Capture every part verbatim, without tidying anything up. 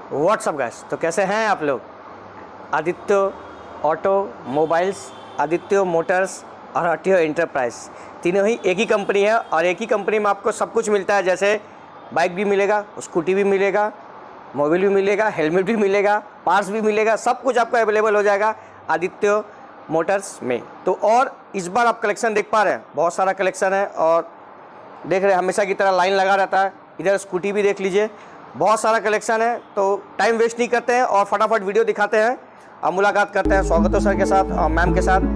WhatsApp guys, तो कैसे हैं आप लोग। Aditya automobiles, Aditya motors और आदित्य एंटरप्राइज तीनों ही एक ही कंपनी है और एक ही कंपनी में आपको सब कुछ मिलता है। जैसे बाइक भी मिलेगा, स्कूटी भी मिलेगा, मोबाइल भी मिलेगा, हेलमेट भी मिलेगा, पार्ट्स भी मिलेगा, सब कुछ आपको अवेलेबल हो जाएगा आदित्य मोटर्स में। तो और इस बार आप कलेक्शन देख पा रहे हैं, बहुत सारा कलेक्शन है और देख रहे हैं हमेशा की तरह लाइन लगा रहता है। इधर स्कूटी भी देख लीजिए, बहुत सारा कलेक्शन है। तो टाइम वेस्ट नहीं करते हैं और फटाफट वीडियो दिखाते हैं और मुलाकात करते हैं स्वागत सर के साथ और मैम के साथ।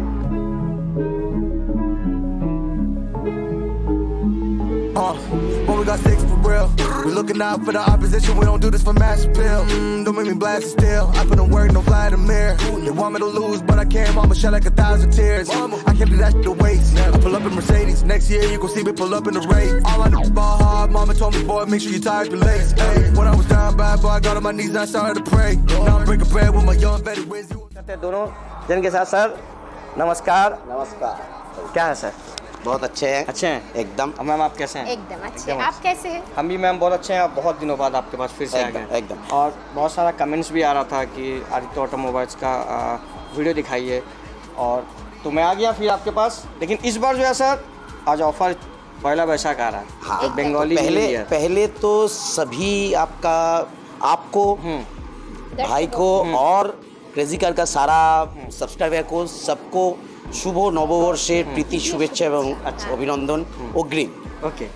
Uh, when we got six for real, we looking out for the opposition. We don't do this for mass appeal. Mm, don't make me blast it still. I put in work, no Vladimir. They want me to lose, but I can't. Mama shed like a thousand tears. I can't do that shit to waste. I pull up in Mercedes. Next year you gon' see me pull up in the race. All I know is ball hard. Mama told me, boy, make sure you tie your lace. Hey, when I was down bad, boy, I got on my knees and I started to pray. Now I'm breaking bread with my young Betty Wiz. दोनों जन के साथ sir नमस्कार। नमस्कार। क्या है sir? बहुत अच्छे हैं। अच्छे हैं एकदम। और मैम आप कैसे हैं? एकदम अच्छे। आप कैसे हैं? हम भी मैम बहुत अच्छे हैं। आप बहुत दिनों बाद आपके पास फिर से आ गए एकदम। और बहुत सारा कमेंट्स भी आ रहा था कि आदित्य ऑटोमोबाइल्स का आ, वीडियो दिखाइए, और तो मैं आ गया फिर आपके पास। लेकिन इस बार जो है सर, आज ऑफर पहला वैशाख आ रहा है। हाँ, एक बंगाली पहले है। पहले तो सभी आपका आपको भाई को और क्रेजी कार का सारा सब्सक्राइबर को सबको शुभ नववर्षेर प्रीति शुभेच्छा एवं अभिनंदन अग्रिम। ओके,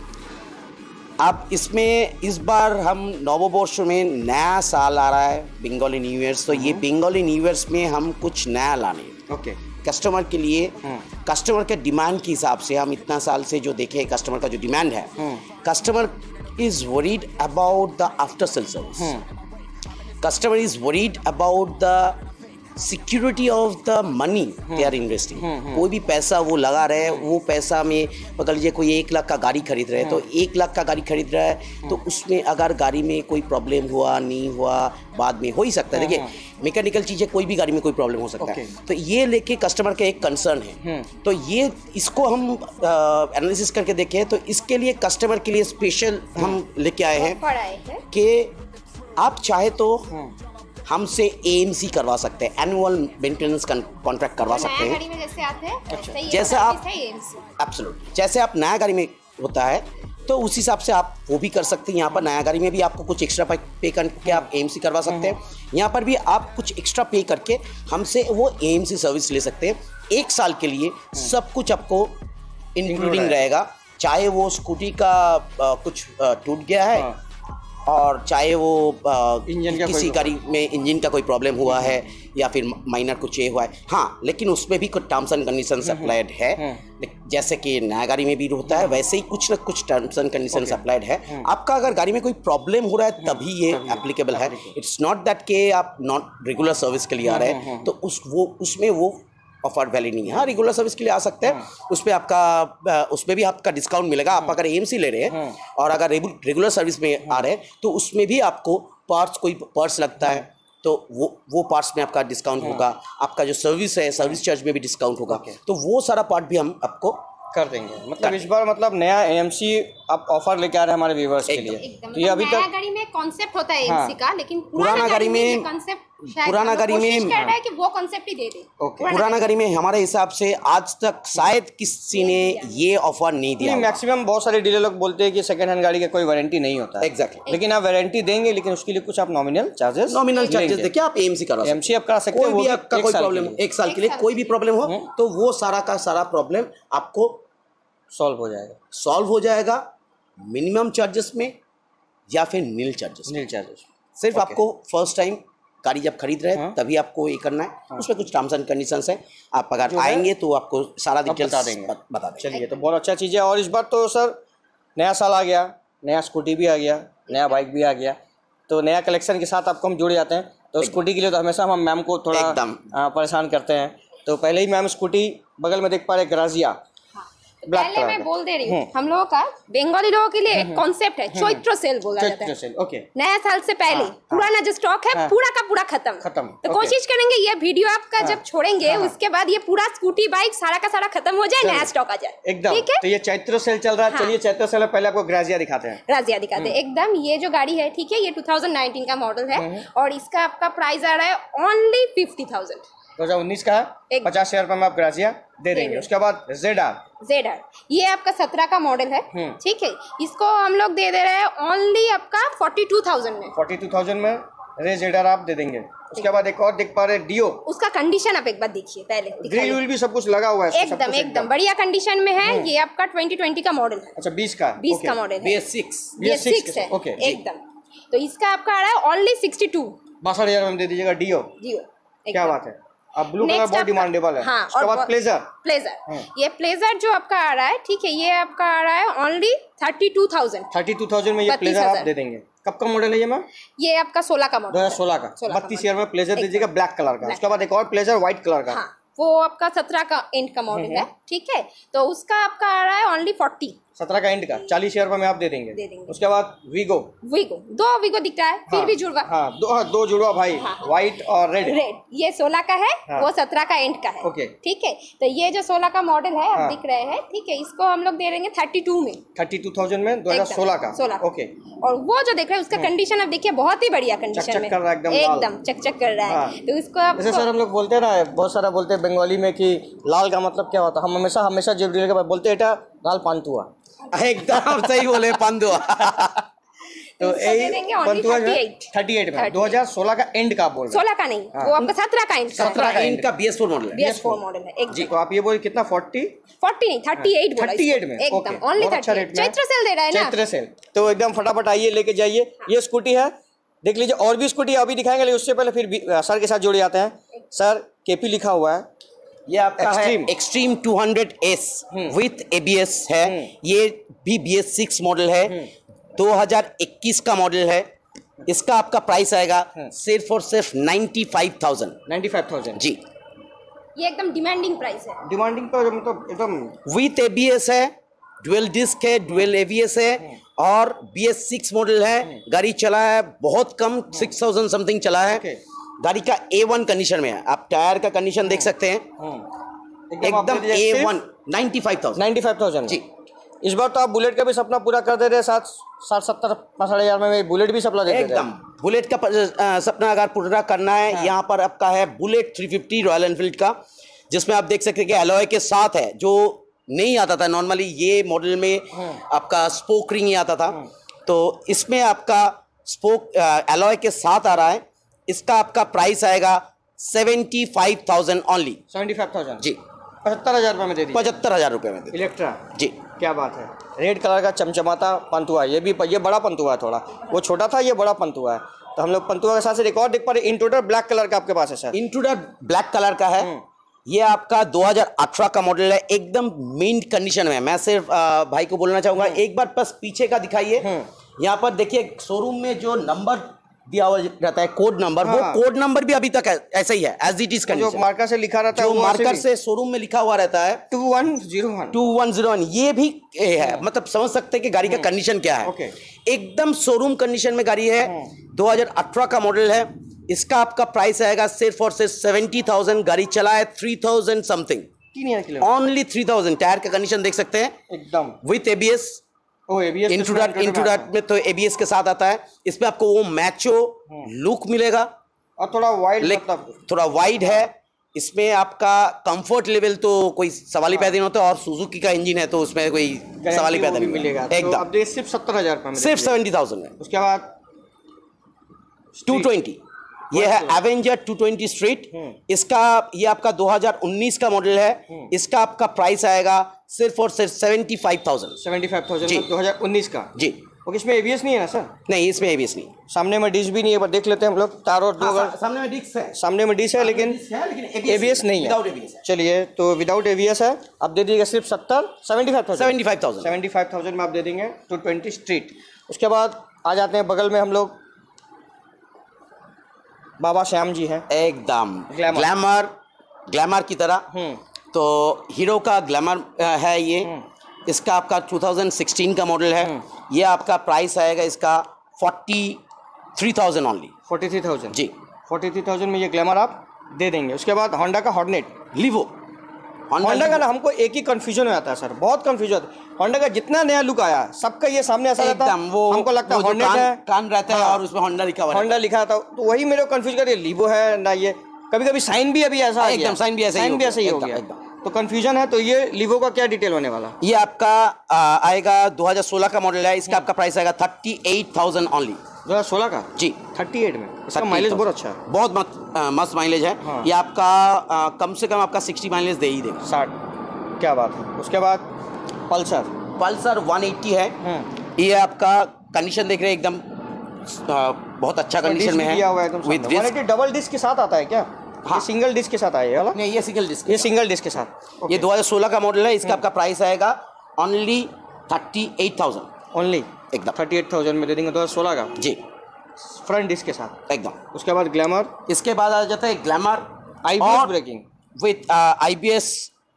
अब इसमें इस बार हम नववर्ष में नया साल आ रहा है, बंगाली न्यू ईयर्स। तो ये बंगाली न्यू ईयर्स में हम कुछ नया लाने ओके कस्टमर के लिए, कस्टमर के डिमांड के हिसाब से। हम इतना साल से जो देखे कस्टमर का जो डिमांड है, customer is worried about the after sale service, customer is worried about the security of the money they are investing. कोई भी पैसा वो लगा रहे हैं, वो पैसा में पकड़ लीजिए कोई एक लाख का गाड़ी खरीद रहे हैं, तो एक लाख का गाड़ी खरीद रहा है, तो उसमें अगर गाड़ी में कोई प्रॉब्लम हुआ नहीं हुआ, बाद में हो ही सकता है। देखिए मैकेनिकल चीज़ें कोई भी गाड़ी में कोई प्रॉब्लम हो सकता है, तो ये लेके कस्टमर का एक कंसर्न है। तो ये इसको हम एनालिसिस करके देखें, तो इसके लिए कस्टमर के लिए स्पेशल हम लेके आए हैं कि आप चाहे तो हमसे एएमसी करवा सकते हैं, एनुअल मेंटेनेंस कॉन्ट्रैक्ट करवा सकते हैं। गाड़ी में जैसे आते हैं, अच्छा, जैसे आप एब्सोल्युट जैसे आप नया गाड़ी में होता है तो उस हिसाब से आप वो भी कर सकते हैं। यहाँ पर नया गाड़ी में भी आपको कुछ एक्स्ट्रा पे करके आप एएमसी करवा सकते हैं। यहाँ पर भी आप कुछ एक्स्ट्रा पे करके हमसे वो एएमसी सर्विस ले सकते हैं। एक साल के लिए सब कुछ आपको इंक्लूडिंग रहेगा, चाहे वो स्कूटी का आ, कुछ आ, टूट गया है, और चाहे वो इंजन किसी गाड़ी में इंजन का कोई प्रॉब्लम हुआ है या फिर माइनर कुछ ये हुआ है, हाँ, लेकिन उसमें भी कुछ टर्म्स एंड कंडीशंस अप्लाइड है। जैसे कि नया गाड़ी में भी होता है, वैसे ही कुछ ना कुछ टर्म्स एंड कंडीशंस अप्लाइड है। आपका अगर गाड़ी में कोई प्रॉब्लम हो रहा है तभी ये एप्लीकेबल है। इट्स नॉट दैट कि आप नॉट रेगुलर सर्विस के लिए आ रहे हैं तो उस वो उसमें वो ऑफर वैलिड नहीं है। हाँ, रेगुलर सर्विस के लिए आ सकते हैं, उस पर आपका उसमें भी आपका डिस्काउंट मिलेगा। आप अगर एएमसी ले रहे हैं और अगर रेगुलर सर्विस में आ रहे हैं तो उसमें भी आपको पार्ट्स, कोई पार्ट्स लगता है तो वो वो पार्ट्स में आपका डिस्काउंट होगा। आपका जो सर्विस है, सर्विस चार्ज में भी डिस्काउंट होगा। तो वो सारा पार्ट भी हम आपको कर देंगे। मतलब इस बार मतलब नया एएमसी आप ऑफर लेके आ रहे हैं हमारे व्यूअर्स के लिए। तो ये अभी तक नया गाड़ी में कॉन्सेप्ट होता है एएमसी का, लेकिन पुराना गाड़ी में कॉन्सेप्ट पुराना गाड़ी में कर रहा है कि वो कॉन्सेप्ट ही दे दे। पुराना गाड़ी में हमारे हिसाब से आज तक शायद किसी ने ये ऑफर नहीं दिया। मैक्सिमम बहुत सारे डीलर लोग बोलते हैं कि सेकंड हैंड गाड़ी का कोई वारंटी नहीं होता। एग्जैक्टली। लेकिन आप वारंटी देंगे, लेकिन उसके लिए कुछ आप नॉमिनल चार्जेस नॉमिनल चार्जेस देके आप एएमसी करा सकते हैं। एएमसी आप करा सकते हैं। कोई भी आपका कोई प्रॉब्लम एक साल के लिए कोई भी प्रॉब्लम हो तो वो सारा का सारा प्रॉब्लम आपको सॉल्व हो जाएगा सॉल्व हो जाएगा मिनिमम चार्जेस में या फिर नील चार्जेस नील चार्जेस। सिर्फ आपको फर्स्ट टाइम गाड़ी जब खरीद रहे हैं तभी आपको ये करना है। उसमें कुछ टर्म्स एंड कंडीशंस है, आप अगर आएंगे तो आपको सारा डिटेल्स बता देंगे बता देंगे चलिए, तो बहुत अच्छा चीज़ है। और इस बार तो सर नया साल आ गया, नया स्कूटी भी आ गया, नया बाइक भी आ गया, तो नया कलेक्शन के साथ आपको हम जुड़ जाते हैं। तो स्कूटी के लिए तो हमेशा हम मैम को थोड़ा परेशान करते हैं। तो पहले ही मैम स्कूटी बगल में देख पा रहे ग्राजिया, ब्लैक पहले कलर मैं का। बोल दे रही हूँ, हम्म। हम लोगों का बंगाली लोगों के लिए एक कॉन्सेप्ट है, चैत्र सेल बोला जाता चैत्र है। Sale, okay. नया साल से पहले हाँ, पुराना जो स्टॉक है हाँ। पूरा का पूरा खत्म खत्म, तो ओके। कोशिश करेंगे ये वीडियो आपका हाँ, जब छोड़ेंगे हाँ, हाँ। उसके बाद ये पूरा स्कूटी बाइक सारा का सारा खत्म हो जाए, चलो। नया स्टॉक आ जाए। एकदम। ठीक है, तो ये चैत्र सेल चल रहा है। हाँ। चलिए चैत्र सेल में पहले आपको ग्राजिया दिखाते हैं। राजिया दिखाते हैं एकदम। ये जो गाड़ी है, ठीक है, ये टू थाउजेंड नाइनटीन का मॉडल है और इसका आपका प्राइस आ रहा है ओनली फिफ्टी थाउजेंड। दो हजार उन्नीस का है, एक- पचास हजार रुपए में आप ग्राजिया दे देंगे। देंगे। उसके बाद जेड आर, जेड आर, ये आपका सत्रह का मॉडल है, हम्म। ठीक है, इसको हम लोग दे दे रहे हैं ओनली आपका फोर्टी टू थाउजेंड में। फोर्टी टू थाउजेंड में रे जेड आर आप दे देंगे। उसके बाद एक और देख पा रहे हैं डियो, उसका कंडीशन आप एक बार देखिए, पहले ग्रिल दिखाइए। व्रिल भी सब कुछ लगा हुआ है इसमें, सब एकदम कुछ एकदम बढ़िया कंडीशन में है। ये आपका ट्वेंटी ट्वेंटी का मॉडल है, अच्छा बीस का, बीस ओके। का मॉडल बी है, S six B S six है, ओके, जी। एकदम। तो इसका आपका आ रहा है ओनली सिक्सटी टू बासठ हजार में दे दीजिएगा डियो। जियो। क्या बात है। अब ब्लू कलर Next बहुत आपका- डिमांडेबल है। हाँ, उसके और बाद बहुत- प्लेजर, प्लेजर, ये प्लेजर जो आपका आ रहा है, ठीक है, ये आपका आ रहा है only thirty two thousand. Thirty two thousand में ये बत्तीस प्लेजर आप हजार। दे देंगे। कब का मॉडल है ये मैम? ये आपका सोलह का दो मॉडल हजार है। सोलह का, सोलह का बत्तीस मॉडल। हजार में प्लेजर एकदम। दीजिएगा ब्लैक कलर का। Black। उसके बाद एक और प्लेजर व्हाइट कलर का, हाँ, वो आपका सत्रह का एंड का मॉडल है, ठीक है, तो उसका आपका आ रहा है ओनली फोर्टी। सत्रह का एंड का, चालीस हजार रुपए में आप दे देंगे। दे देंगे। उसके बाद वीगो, वीगो, दो वीगो दिखता है, फिर हाँ, भी जुड़वा। हाँ दो, हाँ, दो जुड़वा भाई, हाँ। व्हाइट और रेड। रेड, ये सोलह का है, हाँ। वो सत्रह का एंड का है, ओके। ठीक है। तो ये जो सोलह का मॉडल है, आप हाँ। दिख रहे हैं, ठीक है, इसको हम लोग दे देंगे थर्टी टू में। थर्टी टू थाउजेंड में दो हजार सोलह का, सोलह ओके। और वो जो देख रहे हैं उसका कंडीशन आप देखिए, बहुत ही बढ़िया कंडीशन चक-चक में, कर रहा है, एकदम लाल। एकदम चकचक कर रहा है। हाँ। तो इसको आप जैसे सर हम लोग बोलते हैं ना, बहुत सारा बोलते हैं बंगाली में कि लाल का मतलब क्या होता है। हम हमेशा हमेशा जब डीलर के पास बोलते हैं एटा लाल पानतुआ। एकदम सही बोले पांडुआ। तो इसको दे देंगे only पंतुआ जो है thirty-eight अड़तीस में thirty-eight। दो हजार सोलह का एंड का आप बोल रहे हैं। सोलह का नहीं, हाँ। वो आपका सत्रह का एंड का सत्रह है, इनका बी एस फोर मॉडल है। बी एस फोर मॉडल है, जी, एकदम। तो आप ये बोलिए कितना फोर्टी फोर्टी नहीं, थर्टी एट बोला थर्टी एट इसको। में, एकदम ओके, ओनली बहुत अच्छा थर्टी रेट एट। में। चैत्र सेल दे रहा है ना। चैत्र सेल, तो एकदम फटाफट आइए लेके जाइए। ये स्कूटी है, देख लीजिए। और भी स्कूटी अभी दिखाएंगे, लेकिन उससे पहले फिर भी, आ, सर के साथ जोड़े जाते हैं। सर केपी लिखा हुआ है, ये आपका Extreme। है Xtreme two hundred S with A B S है। ये भी बी एस सिक्स मॉडल है, दो हजार इक्कीस का मॉडल है। इसका आपका प्राइस आएगा सिर्फ और सिर्फ ninety five thousand. Ninety five thousand जी, ये एकदम डिमांडिंग प्राइस है। डिमांडिंग तो मतलब एकदम विथ ए बी एस है, ड्यूअल डिस्क है, ड्यूअल ए बी एस है और बी एस सिक्स मॉडल है। गाड़ी चला है बहुत कम, सिक्स थाउजेंड समथिंग चला है। Okay। गाड़ी का ए वन कंडीशन में है। आप टायर का कंडीशन देख सकते हैं, एकदम A one. Ninety five thousand ninety five thousand जी। इस बार तो आप बुलेट का भी सपना पूरा कर दे रहे हैं। सात साठ सत्तर पैंसठ हजार में बुलेट भी सपना दे दे रहे एकदम बुलेट का प- अ, सपना अगर पूरा करना है, यहाँ पर आपका है Bullet three fifty Royal Enfield का, जिसमें आप देख सकते हैं कि एलॉय के साथ है, जो नहीं आता था नॉर्मली। ये मॉडल में आपका स्पोक रिंग ही आता था, तो इसमें आपका स्पोक एलॉय के साथ आ रहा है। इसका आपका प्राइस आएगा seventy five thousand only. Seventy five thousand जी, पचहत्तर हजार रुपये में दे दीजिए। पचहत्तर हजार रुपये में दे- इलेक्ट्रा, जी। क्या बात है। रेड कलर का चमचमाता पंतुआ, ये भी ये बड़ा पंतुआ है थोड़ा, वो छोटा था, ये बड़ा पंतुआ है। तो हम लोग पंतुआ के साथ से एक और देख पा रहे, इन टोटल ब्लैक कलर का आपके पास है सर। इंट्रूडर ब्लैक कलर का है। ये आपका दो हजार अठारह का मॉडल है, एकदम मिंट कंडीशन में। मैं सिर्फ आ, भाई को बोलना चाहूंगा, एक बार बस पीछे का दिखाइए। यहाँ पर देखिए शोरूम में जो नंबर दिया हुआ रहता है, कोड नंबर, वो हाँ। कोड नंबर भी अभी तक है, ऐसा ही है, एज इट इज जो कंडीशन। मार्कर से लिखा रहता है जो वो मार्कर से शोरूम में लिखा हुआ रहता है two one zero one two one zero one, ये भी ए, है। मतलब समझ सकते हैं कि गाड़ी का कंडीशन क्या है। ओके। एकदम शोरूम कंडीशन में गाड़ी है, दो हजार अठारह का मॉडल है। इसका आपका प्राइस आएगा सिर्फ और सिर्फ सेवेंटी थाउजेंड। गाड़ी चला है थ्री थाउजेंड समथिंग, तीन हजार kilometre only three thousand. Tyre का कंडीशन देख सकते हैं, एकदम। With ABS. ओ एबीएस इंट्रोडक्ट इंट्रोडक्ट में तो एबीएस के साथ आता है। इसमें आपको वो मैचो लुक मिलेगा, और थोड़ा वाइड, लेकिन मतलब थोड़ा वाइड है। इसमें आपका कंफर्ट लेवल तो कोई सवाल ही पैदा नहीं होता, और सुजुकी का इंजन है तो उसमें कोई सवाल ही पैदा नहीं मिलेगा। होता। तो एकदम अब देखिए सिर्फ सत्तर हजार रुपये में सिर्फ देखिए। सेवेंटी थाउजेंड में। उसके बाद टू ट्वेंटी, ये है एवेंजर टू ट्वेंटी स्ट्रीट। इसका ये आपका दो हजार उन्नीस का मॉडल है। इसका आपका प्राइस आएगा सिर्फ और सिर्फ seventy five thousand. Seventy five thousand जी। दो हजार उन्नीस का। जी, और इसमें एबीएस नहीं है ना सर? नहीं इसमें एबीएस नहीं। सामने में डिश भी नहीं है, पर देख लेते हैं हम लोग। तार और दो हाँ, अगर सा- सामने में डिस्क है, सामने में डिश है, लेकिन एबीएस नहीं है। विदाउट एबीएस है। चलिए, तो विदाउट एबीएस है। आप दे दीजिएगा सिर्फ सत्तर seventy five thousand seventy five thousand. Seventy five thousand में आप दे देंगे टू ट्वेंटी स्ट्रीट। उसके बाद आ जाते हैं बगल में हम लोग, बाबा श्याम जी हैं। एकदम ग्लैमर। ग्लैमर ग्लैमर की तरह। हम्म। तो तो हीरो का ग्लैमर है ये, इसका आपका टू थाउजेंड सिक्सटीन का मॉडल है। ये आपका प्राइस आएगा इसका forty three thousand only. Forty three thousand जी, फोर्टी थ्री थाउजेंड में ये ग्लैमर आप दे देंगे। उसके बाद होंडा का हॉर्नेट, लीवो। होंडा का ना हमको एक ही कंफ्यूजन हो जाता है सर, बहुत कंफ्यूजन होता है। होंडा का जितना नया लुक आया सबका ये सामने ऐसा रहता एकदम है, वो हमको लगता है वो जो हॉर्नेट कान, है, कान रहता है हाँ, और उसमें होंडा लिखा हुआ रहता होंडा लिखा था, तो वही मेरे को कंफ्यूज कर लीवो है ना। ये कभी कभी साइन भी अभी ऐसा आ एकदम, गया, साइन भी ऐसा ही साइन हो भी गया, ऐसा ही हो एकदम, गया, एकदम। तो कंफ्यूजन है। तो ये लीवो का क्या डिटेल होने वाला? है। ये आपका आ, आएगा दो हज़ार सोलह का मॉडल है। इसका आपका प्राइस आएगा थर्टी एट थाउजेंड ओनली। दो हज़ार सोलह का जी, थर्टी एट में इसका थर्टी माइलेज एट बहुत अच्छा है, बहुत मस्त आ, मस्त माइलेज है। हाँ। ये आपका आ, कम से कम आपका सिक्सटी माइलेज दे ही देगा। साठ, क्या बात है। उसके बाद पल्सर, पल्सर वन एट्टी है। ये आपका कंडीशन देख रहे हैं एकदम आ, बहुत अच्छा कंडीशन में है विद डिस्क। डबल डिस्क के साथ आता है क्या? हाँ। ये सिंगल डिस्क के साथ आया है वाला? नहीं, ये सिंगल डिस्क, ये सिंगल डिस्क के साथ। ये दो हज़ार सोलह का मॉडल है। इसका आपका प्राइस आएगा only thirty eight thousand only एकदम थर्टी एट थाउजेंड में दे देंगे दो हज़ार सोलह का, जी, फ्रंट डिस्क के साथ। एकदम। उसके बाद ग्लैमर, इसके बाद आ जाता है Glamour IBS braking with IBS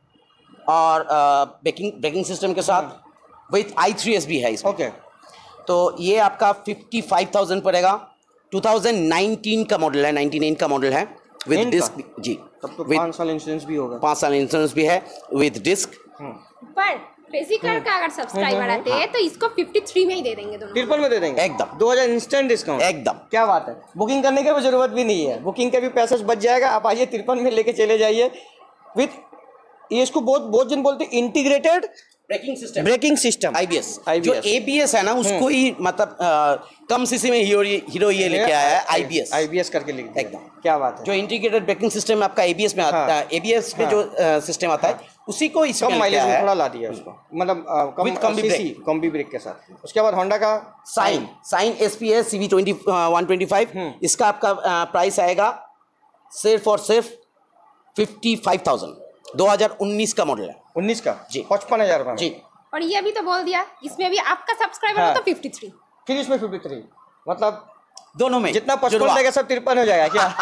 और ब्रेकिंग ब्रेकिंग सिस्टम के साथ विथ आई थ्री एस भी है इसमें। ओके। तो ये आपका फिफ्टी फाइव थाउजेंड पड़ेगा। टू थाउजेंड नाइनटीन का मॉडल है, नाइनटी नाइन का मॉडल है विद नाइन डिस्क। का? जी, तब तो with- पाँच साल इंश्योरेंस भी होगा। पाँच साल इंश्योरेंस भी है विद डिस्क। पर क्रेजी कार का अगर सब्सक्राइबर आते हैं तो इसको फिफ्टी थ्री में ही दे देंगे दोनों। तिरपन में दे देंगे एकदम। दो हज़ार इंस्टेंट डिस्काउंट, एकदम। क्या बात है। बुकिंग करने की भी जरूरत भी नहीं है, बुकिंग का भी पैसा बच जाएगा। आप आइए तिरपन में लेके चले जाइए विथ, ये इसको बहुत बहुत जन बोलते हैं integrated braking system, braking system, IBS. IBS. जो एबीएस है ना उसको ही मतलब आ, कम सीसी में हीरो हीरो ये लेके आया है आईबीएस। आईबीएस करके लिख दिया। एकदम। क्या बात है। जो इंटीग्रेटेड ब्रेकिंग सिस्टम आपका एबीएस में आता हाँ। है, एबीएस में हाँ। जो सिस्टम आता है उसी को इसमें कम लेके माइलेज आया में है। थोड़ा ला दिया उसको, मतलब आ, कम With combi CC, combi brake के साथ। उसके बाद होंडा का Shine Shine S P S C V twenty one twenty five. इसका आपका प्राइस आएगा सिर्फ और सिर्फ फिफ्टी फाइव थाउजेंड। दो हज़ार उन्नीस का मॉडल है। उन्नीस का जी। पचपन हजार रुपये जी, और ये भी तो बोल दिया इसमें भी आपका सब्सक्राइबर हाँ। हो तो फिफ्टी थ्री। फिर इसमें फिफ्टी थ्री, मतलब दोनों में जितना पचपन जुड़वा। देगा सब तिरपन हो जाएगा क्या?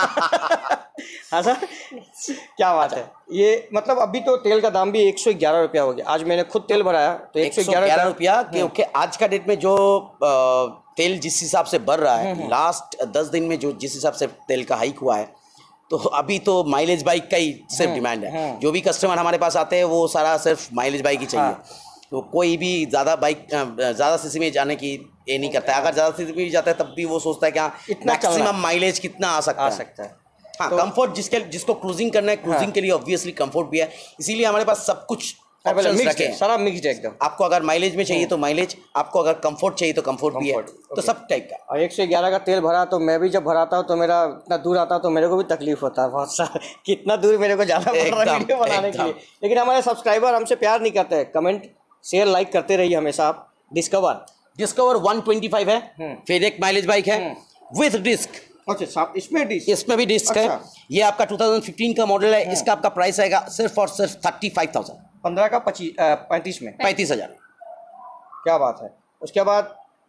हाँ सर, क्या बात है। ये मतलब अभी तो तेल का दाम भी एक सौ ग्यारह रुपया हो गया। आज मैंने खुद तेल भराया तो एक सौ ग्यारह रुपया, क्योंकि आज का डेट में जो अ, तेल जिस हिसाब से बढ़ रहा है, लास्ट दस दिन में जो जिस हिसाब से तेल का हाइक हुआ है, तो अभी तो माइलेज बाइक का ही सिर्फ डिमांड है। जो भी कस्टमर हमारे पास आते हैं वो सारा सिर्फ माइलेज बाइक ही चाहिए। तो कोई भी ज़्यादा बाइक ज़्यादा सीसी में जाने की ये नहीं करता है। अगर ज़्यादा सीसी में जाता है तब भी वो सोचता है कि हाँ इतना चलना है। मैक्सिमम माइलेज कितना आ सकता आ है। सकता है। हाँ, तो- कंफर्ट जिसके जिसको क्रूजिंग करना है, क्रूजिंग के लिए ऑब्वियसली कंफर्ट भी है। इसीलिए हमारे पास सब कुछ ऑप्शंस मिक्स्ड रखे है, हैं। सारा मिक्स्ड है एकदम। आपको अगर माइलेज में चाहिए तो माइलेज, आपको अगर कंफर्ट चाहिए तो कंफर्ट भी है। Comfort, तो okay. सब टाइप का। और एक सौ ग्यारह का तेल भरा तो मैं भी जब भराता हूँ तो मेरा इतना दूर आता तो मेरे को भी तकलीफ होता है बहुत सारा, कितना दूर मेरे को जाना पड़ रहा है एकदम, वीडियो बनाने के एकदम। लिए। लेकिन हमारे सब्सक्राइबर हमसे प्यार नहीं करते हैं, कमेंट शेयर लाइक करते रहिए हमेशा आप। Discover Discover one twenty five है, फिर एक माइलेज बाइक है विद डिस्क। अच्छा साहब, इसमें डिस्क, इसमें भी डिस्क है। अच्छा। ये आपका टू थाउजेंड फिफ्टीन का मॉडल है। इसका आपका प्राइस आएगा सिर्फ और सिर्फ थर्टी फाइव थाउजेंड, पंद्रह का पच्चीस पैंतीस में। पैंतीस हजार। क्या बात है। उसके बाद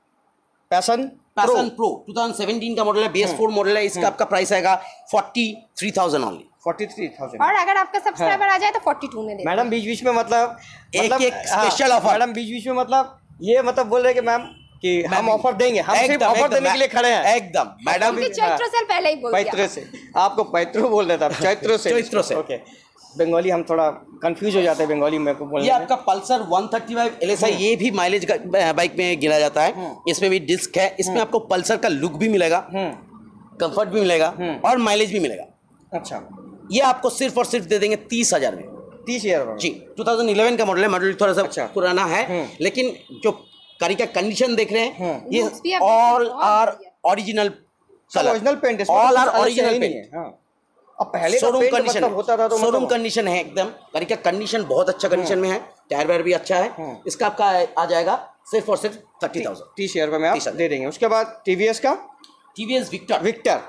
Passion Passion Pro two thousand seventeen का मॉडल है, बी एस फोर मॉडल है। इसका आपका प्राइस आएगा forty three thousand only. Forty three thousand. और अगर आपका सब्सक्राइबर आ जाए तो फोर्टी टू में दे देंगे। मैडम बीच बीच में मतलब एक- मतलब, एक हाँ, special offer। मैडम बीच बीच में मतलब ये मतलब बोल रहे हैं कि मैम कि हम ऑफर देंगे, हम सिर्फ एकदम, ऑफर एकदम, देने के लिए खड़े हैं। एकदम मैडम। क्योंकि चैत्र से पहले ही बोल पैत्रो दिया। से, आपको पैत्रो बोल रहे थे आप, चैत्रो से। चैत्रो से। ओके, बंगाली हम थोड़ा कंफ्यूज हो जाते हैं बंगाली मेरे को बोलने ये में। आपका Pulsar one thirty five L S आई, ये भी माइलेज बाइक में गिना जाता है। इसमें भी डिस्क है। इसमें आपको पल्सर का लुक भी मिलेगा, कंफर्ट भी मिलेगा और माइलेज भी मिलेगा। अच्छा, ये आपको सिर्फ और सिर्फ दे देंगे तीस हजार में। तीस हजार जी, टू थाउजेंड इलेवन का मॉडल है। मॉडल थोड़ा सा अच्छा। पुराना है, लेकिन जो गाड़ी का कंडीशन देख रहे हैं Looks भी ये आप ऑल बहुत आर बढ़िया। ओरिजिनल कलर, ओरिजिनल पेंट है, ऑल आर ओरिजिनल पेंट। अब पहले का शोरूम पेंट कंडीशन मतलब होता था तो शोरूम मतलब कंडीशन है एकदम। गाड़ी का कंडीशन बहुत अच्छा कंडीशन में है, टायर वायर भी अच्छा है। इसका आपका आ जाएगा सिर्फ और सिर्फ थर्टी थाउजेंड तीस हजार रुपये में तीस आप हजार। दे देंगे। उसके बाद टीवीएस का टीवीएस विक्टर। विक्टर,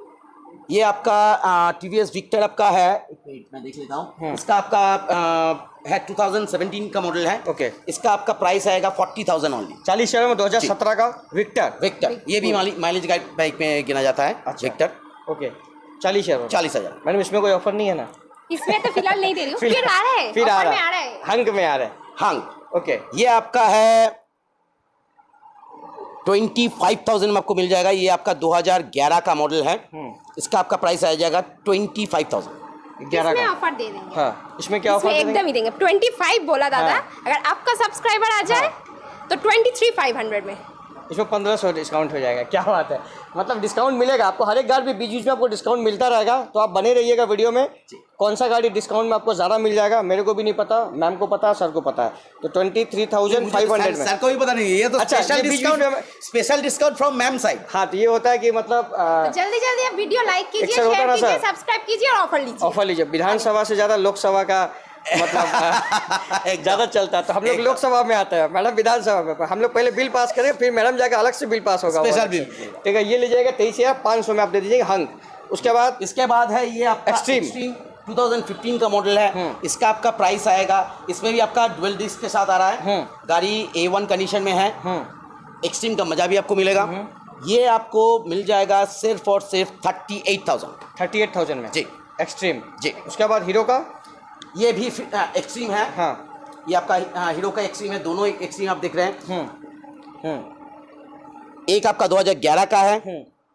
ये आपका टीवीएस विक्टर आपका है, एक मिनट मैं देख लेता हूँ। इसका आपका आ, है टू थाउजेंड सेवेंटीन का मॉडल है। ओके। इसका आपका प्राइस आएगा फोर्टी थाउजेंड ओनली। चालीस हजार में दो हजार सत्रह का विक्टर। विक्टर, ये भी माइलेज बाइक में गिना जाता है। अच्छा। विक्टर ओके, चालीस हजार चालीस हजार। मैडम इसमें कोई ऑफर नहीं है ना? इसमें तो फिलहाल नहीं दे रही हूँ, फिर आ रहा है, फिर आ ऑफर रहा में आ रहा है, है। हंक में आ रहा है। हंक ओके, ये आपका है ट्वेंटी फाइव थाउजेंड में आपको मिल जाएगा। ये आपका दो हज़ार ग्यारह का मॉडल है। इसका आपका प्राइस आ जाएगा ट्वेंटी फाइव थाउजेंड। ग्यारह इसमें का। ऑफर दे देंगे। हाँ, इसमें क्या इसमें ऑफर एकदम ही देंगे। ट्वेंटी फाइव बोला दादा, हाँ। अगर आपका सब्सक्राइबर आ जाए तो ट्वेंटी थ्री फाइव हंड्रेड में। इसमें पंद्रह सौ डिस्काउंट हो जाएगा। क्या बात है, मतलब डिस्काउंट मिलेगा आपको हर एक गाड़ी में, बीच बीच में आपको डिस्काउंट मिलता रहेगा। तो आप बने रहिएगा वीडियो में, कौन सा गाड़ी डिस्काउंट में आपको ज़्यादा मिल जाएगा मेरे को भी नहीं पता, मैम को पता है, सर को पता है। तो twenty three thousand five hundred में। सर को भी पता नहीं, ये तो अच्छा, स्पेशल ये बीच बीच में- discount, special discount from ma'am side. हाँ, तो ये होता है कि मतलब आ, तो जल्दी जल्दी आप वीडियो लाइक कीजिए, एक सर होता शेयर ना कीजिए, सर। सब्सक्राइब कीजिए और ऑफर लीजिए। ऑफर लीजिए। विधानसभा से ज़्यादा लोकसभा का मतलब ज़्यादा चलता है, तो हम लोग लोकसभा में आते हैं, मैडम विधानसभा में। हम लोग पहले बिल पास करें, फिर मैडम जाकर अलग से बिल पास होगा, स्पेशल बिल। ठीक है। ये लीजिएगा तेईस हज़ार पाँच सौ में आप दे दीजिएगा हंक। उसके बाद इसके बाद है ये आपका Xtreme. Xtreme two thousand fifteen का मॉडल है। इसका आपका प्राइस आएगा, इसमें भी आपका डुअल डिस्क के साथ आ रहा है। गाड़ी ए वन कंडीशन में है। एक्सट्रीम का मजा भी आपको मिलेगा। ये आपको मिल जाएगा सिर्फ और सिर्फ thirty eight thousand thirty eight thousand में जी। एक्सट्रीम जी। उसके बाद हीरो का, ये भी एक्सट्रीम है। हाँ, ये आपका हाँ, हीरो का एक्सट्रीम है। दोनों एक एक्सट्रीम आप देख रहे हैं। हम्म हम्म एक आपका दो हज़ार ग्यारह का है,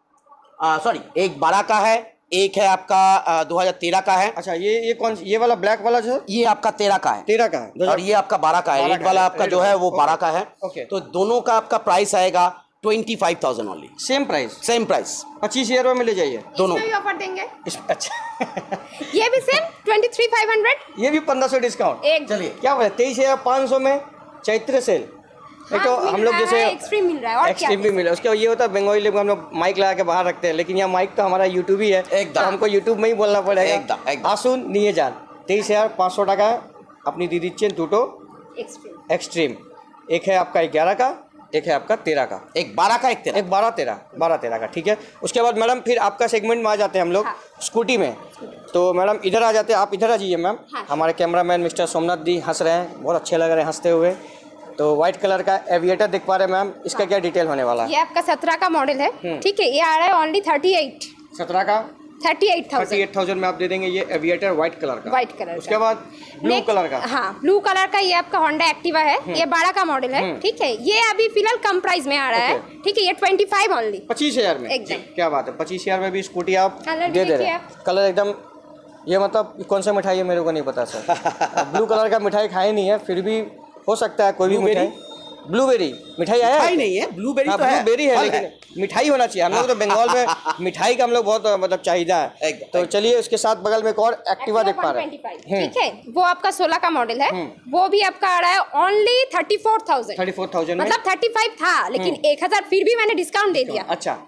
सॉरी एक बारह का है, एक है आपका आ, दो हज़ार तेरह का है। अच्छा, ये ये कौन, ये वाला ब्लैक वाला जो है ये आपका तेरह का है तेरह का है, और ये आपका बारह का है। बारह रेड का वाला है, आपका रेड जो है वाला, वो ओके। बारह का है। ओके। तो दोनों का आपका प्राइस आएगा twenty five thousand only, same price, same price पच्चीस हज़ार में ले जाइए दोनों। इसमें भी ऑफर देंगे। इस, अच्छा ये भी same twenty three five hundred. ये भी पंद्रह सौ डिस्काउंट। एक चलिए क्या बोले, तेईस हज़ार पाँच सौ में चैत्र सेल। एक तो हम लोग जैसे एक्सट्रीम मिल रहा है और क्या एक्सट्रीम भी मिला, उसके बाद ये होता है बंगाली लोग हम लोग माइक लगा के बाहर रखते हैं, लेकिन यहाँ माइक तो हमारा यूट्यूब ही है, एकदम। तो हमको यूट्यूब में ही बोलना पड़ेगा। एकदम, एकदम। आसुन निये जान तेईस हज़ार पाँच सौ টাকা अपनी दीदी चेन टूटो एक्सट्रीम। एक्सट्रीम। एक है आपका ग्यारह का, एक है आपका तेरह का, एक बारह का, एक तेरह। एक बारह तेरह बारह तेरह का, ठीक है। उसके बाद मैडम फिर आपका सेगमेंट में आ जाते हैं हम लोग, हाँ। स्कूटी में। तो मैडम इधर आ जाते हैं, आप इधर आ जाइए मैम। हाँ। हमारे कैमरामैन मिस्टर सोमनाथ जी हंस रहे हैं, बहुत अच्छे लग रहे हैं हंसते हुए। तो व्हाइट कलर का एविएटर देख पा रहे हैं मैम, इसका क्या डिटेल होने वाला है? ये आपका सत्रह का मॉडल है, ठीक है। ये आ रहा है ओनली थर्टी एट सत्रह का thirty eight thirty thousand eight thousand में आप दे देंगे ये एविएटर व्हाइट कलर का। White colour. उसके बाद ब्लू कलर का, हाँ, ब्लू कलर का ये आपका होंडा एक्टिवा है। ये बारह का मॉडल है, ठीक है। ये अभी फिलहाल कम प्राइस में आ रहा है, ठीक है। ये ट्वेंटी फाइव ओनली, पच्चीस हज़ार में। एकदम। क्या बात है, पच्चीस हज़ार में भी स्कूटी आप कलर दे दे देखिए रहे हैं। आप। कलर एकदम, ये मतलब कौन सा मिठाई है मेरे को नहीं पता सर। ब्लू कलर का मिठाई खाए नहीं है, फिर भी हो सकता है कोई भी मिठाई। ब्लूबेरी मिठाई आया मिठाई नहीं है, ब्लूबेरी तो है, ब्लूबेरी है, फल लेकिन है। मिठाई होना चाहिए। हम लोग तो बंगाल में मिठाई का हम लोग बहुत मतलब चाहिदा है। एकदम, तो चलिए उसके साथ बगल में एक और एक्टिवा देख पा रहे हैं, ठीक है। वो आपका सोलह का मॉडल है, वो भी आपका आ रहा है only thirty four thousand thirty four thousand में। मतलब थर्टी फाइव था, लेकिन एक हजार फिर भी मैंने डिस्काउंट दे दिया। अच्छा,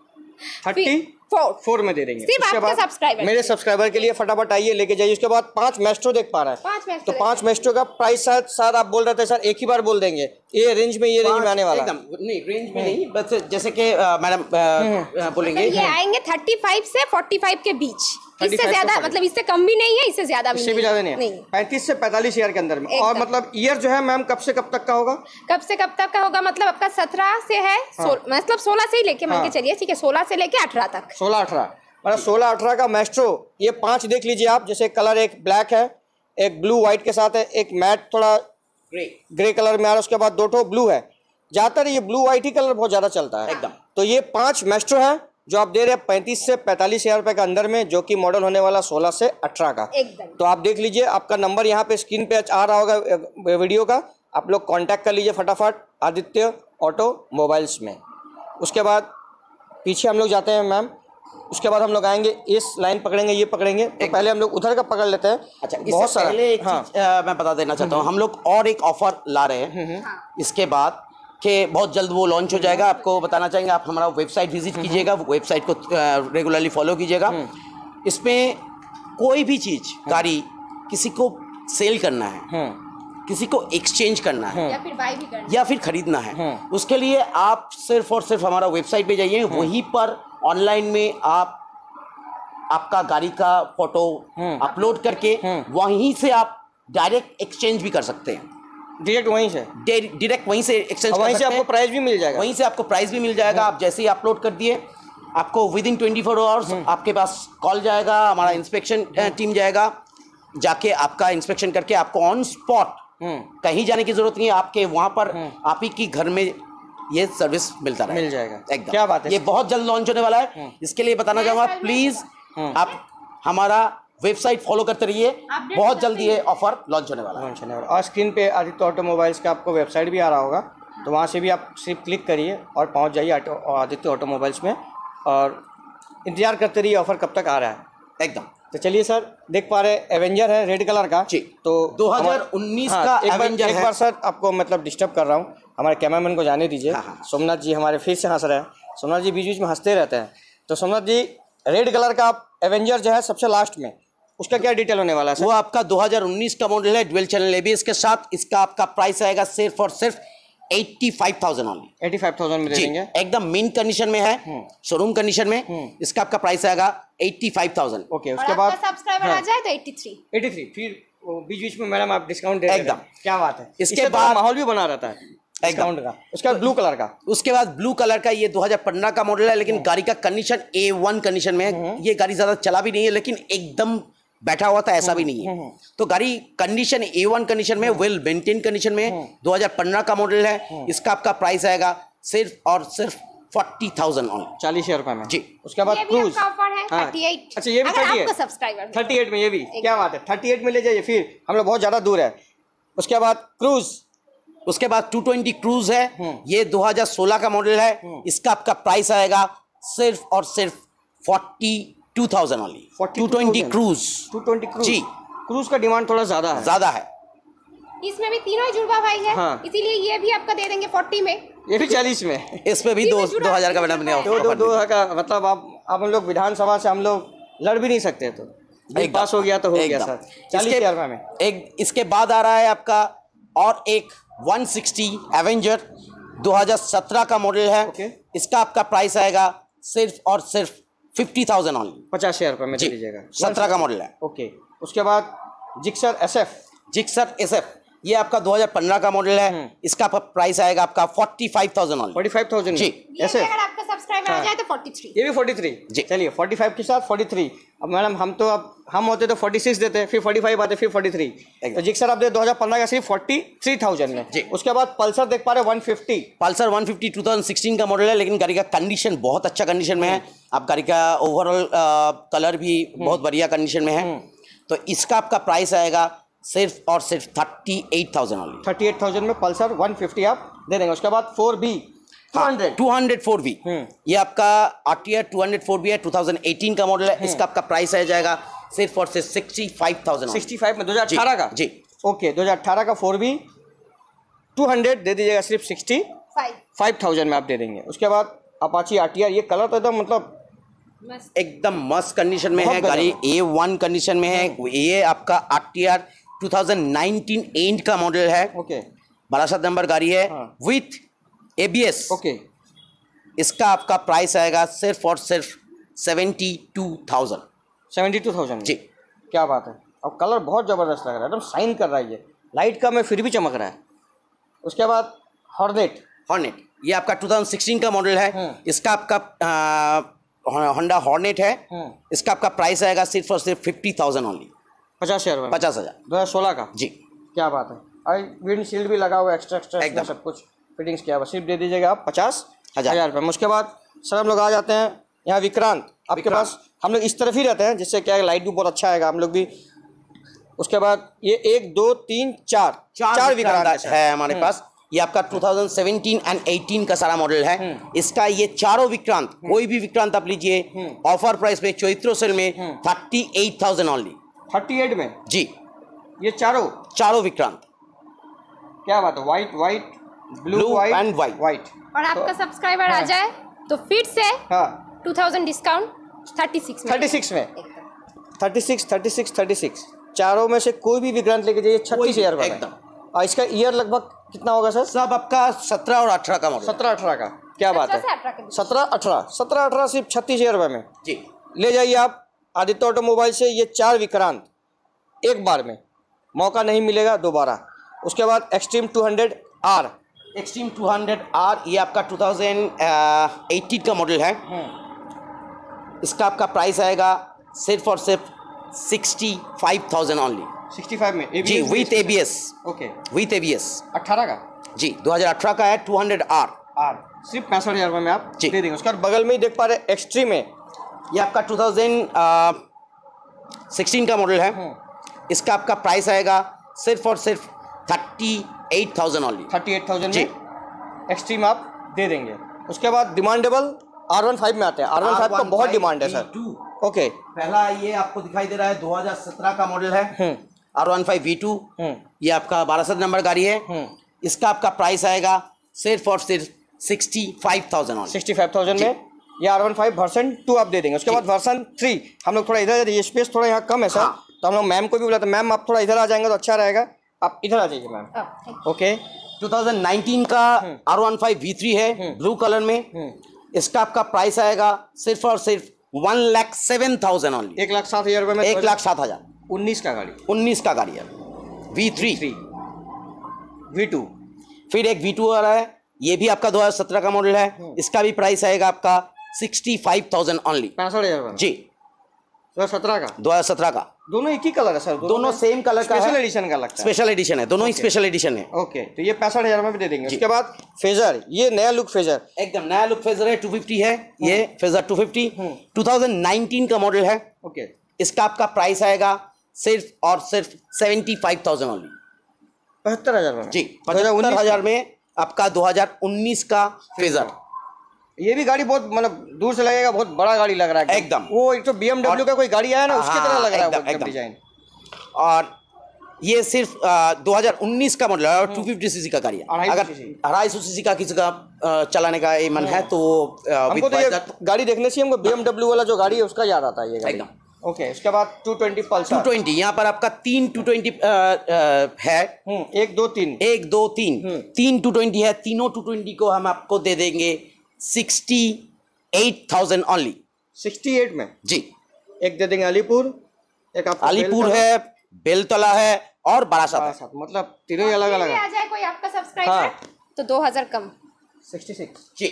थर्टी फोर फोर में दे देंगे। सिर्फ उसके आपके बाद सब्सक्राइबर मेरे सब्सक्राइबर के लिए फटाफट आइए लेके जाइए। उसके बाद पांच मेस्ट्रो देख पा रहा है, पांच मेस्ट्रो तो पांच मेस्ट्रो का प्राइस शायद शायद आप बोल रहे थे सर एक ही बार बोल देंगे, ये रेंज में ये रेंज में आने वाला है। एकदम नहीं, रेंज में नहीं, बस जैसे कि अ, मैडम अ, बोलेंगे ये आएंगे थर्टी फाइव से फोर्टी फाइव के बीच। इससे पैंतीस ज्यादा से मतलब इससे कम भी नहीं है, इससे ज्यादा भी इससे भी ज्यादा नहीं है, नहीं। पैंतीस से पैंतालीस हज़ार के अंदर में। और एकदम। मतलब ईयर जो है मैम कब से कब तक का होगा? कब से कब तक का होगा मतलब आपका सत्रह से है, सोल, मतलब सोलह से ही लेके मान के हाँ। चलिए, ठीक है। सोलह से लेके अठारह तक। सोलह अठारह मतलब सोलह अठारह का मेस्ट्रो। ये पांच देख लीजिए आप, जैसे कलर एक ब्लैक है, एक ब्लू व्हाइट के साथ है, एक मैट थोड़ा ग्रे ग्रे कलर में आ रहा है, उसके बाद दो ठो ब्लू है। ज़्यादातर ये ब्लू व्हाइट ही कलर बहुत ज़्यादा चलता है एकदम। तो ये पांच मेस्ट्रो है जो आप दे रहे हैं पैंतीस से पैंतालीस हज़ार रुपये के अंदर में, जो कि मॉडल होने वाला सोलह से अठारह का। एकदम। तो आप देख लीजिए, आपका नंबर यहाँ पे स्क्रीन पे आ रहा होगा वीडियो का, आप लोग कांटेक्ट कर लीजिए फटाफट आदित्य ऑटो मोबाइल्स में। उसके बाद पीछे हम लोग जाते हैं मैम, उसके बाद हम लोग आएंगे, इस लाइन पकड़ेंगे, ये पकड़ेंगे, तो पहले हम लोग उधर का पकड़ लेते हैं। अच्छा, बहुत बहुत सारा पहले एक हाँ चीज अ, मैं बता देना चाहता हूँ, हम लोग और एक ऑफर ला रहे हैं इसके बाद कि बहुत जल्द वो लॉन्च हो जाएगा। आपको बताना चाहेंगे, आप हमारा वेबसाइट विजिट कीजिएगा, वेबसाइट को रेगुलरली फॉलो कीजिएगा। इसमें कोई भी चीज़ गाड़ी किसी को सेल करना है, किसी को एक्सचेंज करना है या फिर बाई भी करना या फिर खरीदना है, उसके लिए आप सिर्फ और सिर्फ हमारा वेबसाइट पे जाइए, वहीं पर ऑनलाइन में आप आपका गाड़ी का फोटो अपलोड करके वहीं से आप डायरेक्ट एक्सचेंज भी कर सकते हैं। डायरेक्ट वहीं से डायरेक्ट वहीं से एक्सचेंज और कर वहीं से सकते आपको हैं, प्राइस भी मिल जाएगा। वहीं से आपको प्राइस भी मिल जाएगा। आप जैसे ही अपलोड कर दिए, आपको within twenty four hours आपके पास कॉल जाएगा, हमारा इंस्पेक्शन टीम जाएगा, जाके आपका इंस्पेक्शन करके आपको ऑन स्पॉट कहीं जाने की जरूरत नहीं है, आपके वहां पर आप ही की घर में ये सर्विस मिलता रहेगा, मिल जाएगा एकदम। क्या बात है। ये बहुत जल्द लॉन्च होने वाला है, इसके लिए बताना चाहूंगा प्लीज आप हमारा वेबसाइट फॉलो करते रहिए, बहुत जल्दी ये ऑफर लॉन्च होने वाला है। लॉन्च होने वाला और स्क्रीन पे आदित्य ऑटोमोबाइल्स का आपको वेबसाइट भी आ रहा होगा, तो वहाँ से भी आप सिर्फ क्लिक करिए और पहुँच जाइए आदित्य ऑटोमोबाइल्स में और इंतजार करते रहिए ऑफर कब तक आ रहा है एकदम। तो चलिए सर, देख पा रहे एवेंजर है रेड कलर का जी, तो दो हज़ार उन्नीस का एक बार, एवेंजर एक है। बार सर आपको मतलब डिस्टर्ब कर रहा हूँ, हमारे कैमरामैन को जाने दीजिए। हाँ, हाँ। सोमनाथ जी हमारे फिर से हंस रहे हैं, सोमनाथ जी बीच बीच में हंसते रहते हैं। तो सोमनाथ जी रेड कलर का एवेंजर जो है सबसे लास्ट में, उसका क्या डिटेल होने वाला है सर? वो आपका दो हज़ार उन्नीस का मॉडल है, ड्यूल चैनल एबीएस के साथ। इसका आपका प्राइस आएगा सिर्फ और सिर्फ पचासी हज़ार ओनली, पचासी हज़ार में दे जी, देंगे। एकदम मेन कंडीशन में है, शोरूम कंडीशन में। इसका आपका प्राइस आएगा पचासी हज़ार। ओके, और उसके आपका बाद सब्सक्राइबर आ जाए तो तिरासी। तिरासी, फिर वो बीच बीच में मैडम आप डिस्काउंट दे एकदम। क्या बात है। इसके इससे बाद- बाद माहौल भी बना रहता है डिस्काउंट का। उसके बाद ब्लू कलर का, उसके बाद ब्लू कलर का ये दो हज़ार पंद्रह का मॉडल है, लेकिन गाड़ी का कंडीशन ए वन कंडीशन में है। ये गाड़ी ज्यादा चला भी नहीं है, लेकिन एकदम बैठा हुआ था ऐसा भी नहीं है। तो गाड़ी कंडीशन ए वन कंडीशन में, वेल मेंटेन कंडीशन में, दो हज़ार पंद्रह का मॉडल है। इसका आपका प्राइस आएगा सिर्फ और सिर्फ फोर्टी थाउजेंड ओनली, चालीस हजार रुपए में। जी। उसके बाद ये भी क्रूज आपका ऑफर है हाँ। अड़तीस। अच्छा, ये भी अगर अड़तीस आपका सब्सक्राइबर अड़तीस में, ये भी क्या बात है, अड़तीस में ले जाइए, फिर हम लोग बहुत ज्यादा दूर है। उसके बाद क्रूज, उसके बाद टू ट्वेंटी क्रूज है, ये दो हज़ार सोलह का मॉडल है। इसका आपका प्राइस आएगा सिर्फ और सिर्फ forty two thousand only, two twenty Cruise. Two twenty Cruise जी। क्रूज का डिमांड थोड़ा ज्यादा है। ज्यादा है, इसमें भी तीनों ही जुड़वा भाई है, हाँ। इसीलिए ये भी आपका दे देंगे चालीस में। ये भी चालीस में। इस पे भी इसी दो में जुड़ा- दो हजार का मैडम ने दो- दो दो दो का मतलब आप आप हम लोग विधानसभा से हम लोग लड़ भी नहीं सकते, तो बिल पास हो गया तो हो गया सर। चालीस इसके हजार में एक इसके बाद आ रहा है आपका और एक वन सिक्सटी एवेंजर दो हज़ार सत्रह का मॉडल है। ओके। इसका आपका प्राइस आएगा सिर्फ और सिर्फ फिफ्टी थाउजेंड ओनली, पचास हजार रुपये में दे जी, दीजिएगा। सत्रह का मॉडल है। ओके, उसके बाद जिक्सर एसएफ, जिक्सर एसएफ, ये आपका दो हज़ार पंद्रह का मॉडल है। इसका प्राइस आएगा आपका forty five thousand only, forty five thousand जी। ये भी ऐसे अगर आपका सब्सक्राइबर आ जाए तो तैंतालीस। ये भी तैंतालीस। जी। चलिए पैंतालीस के साथ तैंतालीस। अब मैडम हम तो अब हम होते तो छियालीस देते, फिर पैंतालीस आते, फिर तैंतालीस। तो जिक्सर आप दे दो हज़ार पंद्रह का सिर्फ तैंतालीस हज़ार में, जी। उसके बाद पल्सर देख पा रहे one fifty. Pulsar one fifty two thousand sixteen का मॉडल है, लेकिन गाड़ी का कंडीशन बहुत अच्छा कंडीशन में है। आप गाड़ी का ओवरऑल कलर भी बहुत बढ़िया कंडीशन में है। तो इसका आपका प्राइस आएगा सिर्फ और सिर्फ thirty eight thousand only, thirty eight thousand में पल्सर वन फिफ्टी आप दे देंगे। उसके बाद four B two hundred two hundred four V, ये आपका RTR two hundred four V है, टू थाउजेंड एटीन का मॉडल है। इसका आपका प्राइस आ जाएगा सिर्फ और सिर्फ sixty five thousand sixty five में दो हज़ार अठारह का। जी। ओके, दो हज़ार अठारह का फोर बी टू हंड्रेड दे दीजिएगा सिर्फ सिक्सटी फाइव फाइव थाउजेंड में आप दे देंगे। उसके बाद अपाची आरटीआर, ये कलर तो एकदम मतलब मस्त। एकदम मस्त कंडीशन में बहुत है, गजब गाड़ी है। ए वन कंडीशन में है। ये आपका RTR two thousand nineteen and का मॉडल है, ओके बारासात नंबर गाड़ी है हाँ। With ABS. ओके, इसका आपका प्राइस आएगा सिर्फ और सिर्फ seventy two thousand, seventy two thousand जी। क्या बात है। अब कलर बहुत ज़बरदस्त लग रहा है, एकदम शाइन कर रहा है, ये लाइट का में फिर भी चमक रहा है। उसके बाद हॉर्नेट, हॉर्नेट, ये आपका टू थाउजेंड सिक्सटीन का मॉडल है। इसका आपका होंडा हॉर्नेट है। इसका आपका प्राइस आएगा सिर्फ और सिर्फ फिफ्टी थाउजेंड ओनली, पचास हज़ार पचास हजार दो हज़ार सोलह का। जी। क्या बात है। और विंडशील्ड भी लगा हुआ है, एक्स्ट्रा एक्स्ट्रा एकदम। सब कुछ फिटिंग्स किया हुआ, सिर्फ दे दीजिएगा आप पचास हजार। हज़ार रुपये में। उसके बाद सर हम लोग आ जाते हैं यहाँ विक्रांत, आपके विक्रांत। पास हम लोग इस तरफ ही रहते हैं, जिससे क्या है लाइट भी बहुत अच्छा आएगा, हम लोग भी। उसके बाद ये एक दो तीन चार चार विक्रांत विक्रांत है हमारे पास। ये आपका two thousand seventeen and eighteen का सारा मॉडल है। इसका ये चारों विक्रांत, कोई भी विक्रांत आप लीजिए, ऑफर प्राइस पे चैत्र सेल में thirty eight thousand only, thirty eight में जी। ये चारों। चारों विक्रांत, क्या बात है, white white blue Blue white and white। White. और आपका सब्सक्राइबर आ जाए तो फिर से हाँ, two thousand discount thirty six में। थर्टी सिक्स में, एकदम। Thirty six thirty six thirty six चारों में से कोई भी विक्रांत लेके जाइए छत्तीस हज़ार रुपये एकदम। और इसका ईयर लगभग कितना होगा सर? सब आपका सत्रह और अठारह का मॉडल, सत्रह अठारह का। क्या बात सत्रह से है, अठारह के बीच। सत्रह अठारह सत्रह अठारह सिर्फ छत्तीस हज़ार रुपये में जी। ले जाइए आप आदित्य ऑटोमोबाइल से। ये चार विक्रांत एक बार में, मौका नहीं मिलेगा दोबारा। उसके बाद Xtreme two hundred R, Xtreme two hundred R, ये आपका टू थाउजेंड एटीन का मॉडल है। इसका आपका प्राइस आएगा सिर्फ और सिर्फ sixty five thousand only. Sixty five में जी, with A B S. Okay, with A B S. अट्ठारह का जी, दो हज़ार अठारह का है, टू हंड्रेड आर। आर सिर्फ पैंसठ हज़ार रुपये में आप जी। दे देंगे। उसका बगल में ही देख पा रहे एक्सट्रीम में, ये आपका टू थाउजेंड सिक्सटीन का मॉडल है। इसका आपका प्राइस आएगा सिर्फ और सिर्फ thirty eight thousand only. Thirty eight thousand जी। में एक्सट्रीम आप दे देंगे। उसके बाद डिमांडेबल आर वन फाइव में आते हैं। आर वन फाइव का बहुत डिमांड है सर। ओके, पहला ये आपको दिखाई दे रहा है, दो हज़ार सत्रह का मॉडल है, R one five V two. ये आपका बारह नंबर गाड़ी है। इसका आपका प्राइस आएगा सिर्फ और सिर्फ sixty five thousand sixty five thousand में ये R one five version two आप दे देंगे। उसके बाद वर्सन थ्री हम लोग थोड़ा इधर, ये स्पेस थोड़ा यहाँ कम है सर। हाँ। तो हम लोग मैम को भी बुलाते हैं, मैम आप थोड़ा इधर आ जाएंगे तो अच्छा रहेगा। आप इधर आ जाइए ma'am. Okay, two thousand nineteen का R one five V three है, ब्लू कलर में। इसका आपका प्राइस आएगा सिर्फ और सिर्फ one lakh seven thousand only. एक लाख सात हजार रुपये में एक लाख सात हजार उन्नीस का गाड़ी, उन्नीस का गाड़ी है, V three. Three V two. फिर एक वी टू आ रहा है, ये भी आपका दो हज़ार सत्रह का मॉडल है। इसका भी प्राइस आएगा आपका सिक्सटी फाइव थाउजेंड ओनली। पैंसठ हजार रुपये जी, दो हजार सत्रह का। दो हज़ार सत्रह का। दोनों एक ही कलर है सर, दोनों सेम कलर का है। स्पेशल एडिशन का लगता है। स्पेशल एडिशन है, दोनों ही स्पेशल एडिशन है। ओके, तो ये पैंसठ हजार रुपये में दे देंगे। उसके बाद फेजर, ये नया लुक फेजर, एकदम नया लुक फेजर है, टू फिफ्टी है। ये Fazer two fifty two thousand nineteen का मॉडल है। ओके, इसका आपका प्राइस आएगा सिर्फ और सिर्फ सेवेंटी फाइव थाउजेंड ओनली। पचहत्तर हजार रुपये जी, पचहत्तर हजार में आपका दो हज़ार उन्नीस का फेजर। ये भी गाड़ी बहुत मतलब दूर से लगेगा, बहुत बड़ा गाड़ी लग रहा है एकदम। वो एक तो बी एम डब्ल्यू का कोई गाड़ी आया ना, उसकी तरह लग रहा है एकदम, वो एकदम। डिजाइन। और ये सिर्फ आ, दो हज़ार उन्नीस का मॉडल है और टू फिफ्टी सीसी का गाड़ी है। अढ़ाई सौ अगर सीसी। अढ़ाई सौ सीसी का किसी का आ, चलाने का ये मन है तो आ, हमको with तो ये budget गाड़ी देखने से हमको बी एम डब्ल्यू वाला जो गाड़ी है उसका याद आता है ये गाड़ी। एकदम। ओके, उसके बाद two twenty two Pulsar. Twenty यहाँ पर आपका तीन टू ट्वेंटी है, हम्म, एक दो तीन। एक दो तीन तीन टू ट्वेंटी है। तीनों टू ट्वेंटी को हम आपको दे देंगे sixty eight thousand only. Sixty eight में जी, एक दे देंगे अलीपुर, एक आपको अलीपुर बेलतला, है, बेलतला है और बारासात है। बारासात, मतलब तीनों ही अलग अलग आ है। जाए कोई आपका सब्सक्राइबर हाँ। तो दो हजार कम। Sixty six. जी,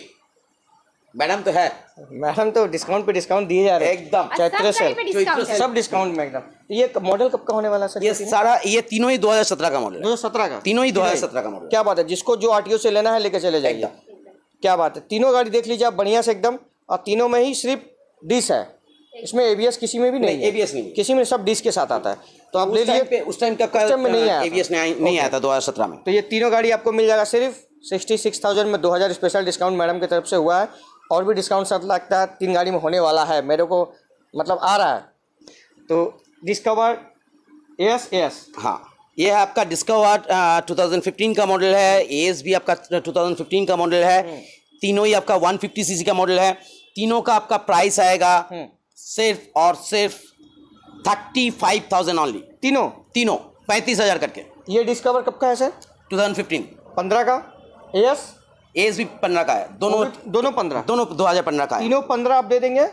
मैडम तो है, मैडम तो डिस्काउंट पे डिस्काउंट दिए जा रहे हैं एकदम। सब चैत्र गाड़ी सेल, पे डिस्काउंट है। सब डिस्काउंट में एकदम। तो ये मॉडल कब का होने वाला है सर? ये सारा ये तीनों ही दो हज़ार सत्रह का मॉडल दो है। हजार सत्रह का। तीनों ही दो हज़ार सत्रह का मॉडल। क्या बात है, जिसको जो आरटीओ से लेना है लेके चले जाइए। क्या बात है, तीनों गाड़ी देख लीजिए आप बढ़िया से एकदम। और तीनों में ही सिर्फ डिस है, इसमें एबीएस किसी में भी नहीं है। एबीएस नहीं, किसी में सब डिस के साथ आता है। तो आप ले उस टाइम लीजिए। पे उस टाइम का उस टाइम में नहीं आया था। एबीएस नहीं आया था दो हज़ार सत्रह में। तो ये तीनों गाड़ी आपको मिल जाएगा सिर्फ सिक्सटी सिक्स थाउजेंड में। दो हज़ार स्पेशल डिस्काउंट मैडम की तरफ से हुआ है, और भी डिस्काउंट साथ लगता है तीन गाड़ी में होने वाला है, मेरे को मतलब आ रहा है। तो डिस्कवर एस एस, हाँ, ये है आपका डिस्कवर टू थाउजेंड फिफ्टीन का मॉडल है। एस भी आपका टू थाउजेंड फिफ्टीन का मॉडल है। तीनों ही आपका वन फिफ्टी सीसी का मॉडल है। तीनों का आपका प्राइस आएगा सिर्फ और सिर्फ थर्टी फाइव थाउजेंड ओनली। तीनों तीनों पैंतीस हजार करके। ये डिस्कवर कब का है सर? To thousand fifteen. पंद्रह का। एस एस भी पंद्रह का है। दोनों दोनों पंद्रह, दोनों दो हजार पंद्रह का है। तीनों पंद्रह आप दे देंगे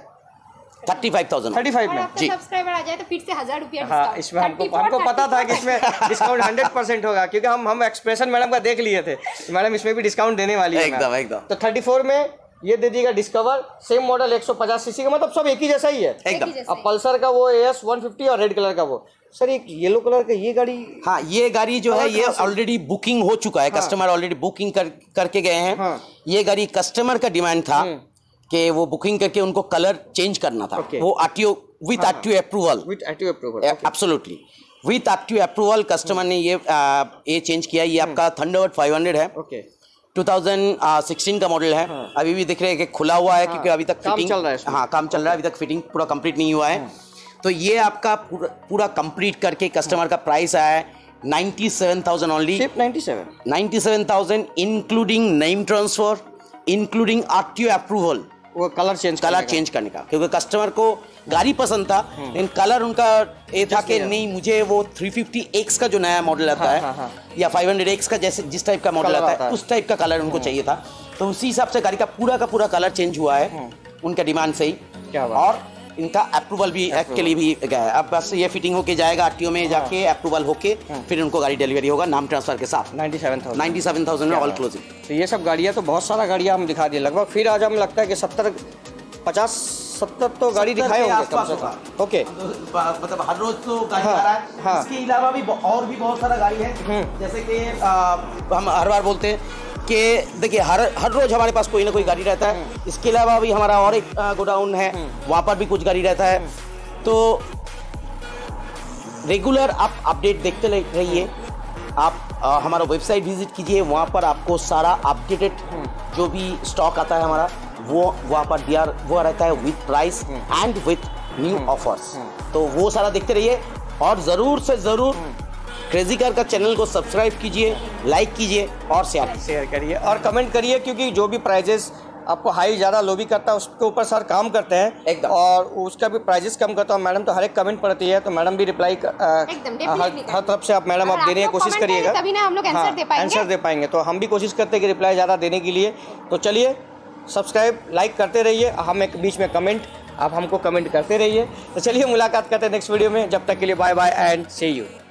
thirty five thousand thirty five और में। आपका जी। सब्सक्राइबर आ जाए तो फिर से हजार रुपया हाँ, डिस्काउंट। इसमें हमको चौंतीस, हमको पता था कि चौंतीस। इसमें डिस्काउंट हंड्रेड परसेंट होगा, क्योंकि हम हम एक्सप्रेशन मैडम का देख लिए थे। मैडम इसमें भी डिस्काउंट देने वाली है। एकदम, एकदम। तो थर्टी फोर में ये दे दीजिएगा डिस्कवर, सेम मॉडल एक सौ पचास सीसी का, मतलब सब एक ही जैसा ही है। एकदम। जैसा अब पल्सर का वो एस वन फिफ्टी और रेड कलर का वो। सर एक येलो कलर का ये गाड़ी, हाँ, ये गाड़ी जो है और ये कहाँ से? ऑलरेडी बुकिंग हो चुका है। कस्टमर ऑलरेडी बुकिंग कर करके गए हैं। हाँ। ये गाड़ी कस्टमर का डिमांड था कि वो बुकिंग करके उनको कलर चेंज करना था। Okay. वो RTO with RTO approval, with active approval. Absolutely with RTO approval customer ने ये आ, ये चेंज किया। ये आपका थंडरबर्ड फाइव हंड्रेड है। ओके, टू थाउजेंड सिक्सटीन का मॉडल है। अभी भी दिख रहे हैं कि खुला हुआ है, क्योंकि अभी तक काम फिटिंग चल रहा है इसमें। हाँ, काम चल रहा है। अभी तक फिटिंग पूरा कंप्लीट नहीं हुआ है। तो ये आपका पूरा पूरा कंप्लीट करके कस्टमर का प्राइस आया है नाइन्टी सेवन थाउजेंड ओनली। सिर्फ ninety seven ninety seven thousand including name transfer, including RTO approval, वो कलर चेंज कलर चेंज करने का। क्योंकि कस्टमर को गाड़ी पसंद था, लेकिन कलर उनका ये था कि नहीं, मुझे वो थ्री फिफ्टी एक्स का जो नया मॉडल आता हाँ, हाँ, हाँ। है या फाइव हंड्रेड एक्स का जैसे जिस टाइप का मॉडल कलर आता आता है है। उस टाइप का कलर उनको चाहिए था। तो उसी हिसाब से गाड़ी का पूरा का पूरा कलर चेंज हुआ है उनका डिमांड से ही। क्या बात। और इनका अप्रूवल भी के लिए भी गया है। अब बस ये फिटिंग होके जाएगा आरटीओ में जाके, अप्रूवल होके फिर उनको गाड़ी डिलीवरी होगा नाम ट्रांसफर के साथ। Ninety seven thousand ninety seven thousand में ऑल क्लोजिंग। तो ये सब गाड़ियाँ तो बहुत सारा गाड़ियाँ हम दिखा दिए लगभग। फिर आज हमें लगता है कि सत्तर पचास सत्तर तो गाड़ी सत्तर दिखाए के होंगे कम आसपास से होगा। कम। ओके, तो मतलब हर रोज तो गाड़ी हाँ, आ रहा है। हाँ। इसके अलावा भी ब- और भी बहुत सारा गाड़ी है, जैसे कि आ, हम हर बार बोलते हैं कि देखिए हर हर रोज हमारे पास कोई ना कोई गाड़ी रहता है। इसके अलावा भी हमारा और एक आ, गोडाउन है, वहाँ पर भी कुछ गाड़ी रहता है। तो रेगुलर आप अपडेट देखते रहिए। आप आ, हमारा वेबसाइट विजिट कीजिए, वहाँ पर आपको सारा अपडेटेड जो भी स्टॉक आता है हमारा वो वहाँ पर दिया हुआ रहता है with price and with new offers. तो वो सारा देखते रहिए और ज़रूर से ज़रूर क्रेजी कार का चैनल को सब्सक्राइब कीजिए, लाइक कीजिए और शेयर कीजिए। शेयर करिए और कमेंट करिए, क्योंकि जो भी प्राइजेस आपको हाई ज़्यादा लो भी करता है उसके ऊपर सर काम करते हैं एकदम। और उसका भी प्राइजेस कम करता हूँ। मैडम तो हर एक कमेंट पढ़ती है, तो मैडम भी रिप्लाई एकदम, definitely हर करेंगे। हर तरफ से आप मैडम अगर आप देने की आप लोग कोशिश comment करिएगा, करेंगे तभी ना हम लोग answer दे पाएंगे। आंसर दे पाएंगे। तो हम भी कोशिश करते हैं कि रिप्लाई ज़्यादा देने के लिए। तो चलिए सब्सक्राइब लाइक करते रहिए, हम एक बीच में कमेंट आप हमको कमेंट करते रहिए। तो चलिए मुलाकात करते हैं नेक्स्ट वीडियो में, जब तक के लिए bye bye and see you.